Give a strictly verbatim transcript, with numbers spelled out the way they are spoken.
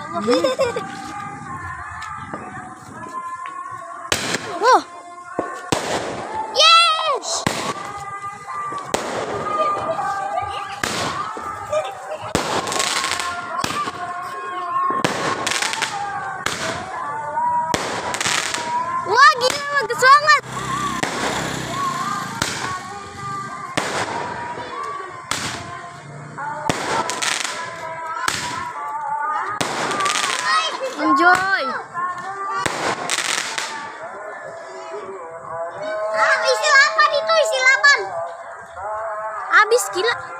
Wow. Yes. Wah, gila bagus banget. Enjoy. Ah, isi delapan itu, isi delapan. Habis gila.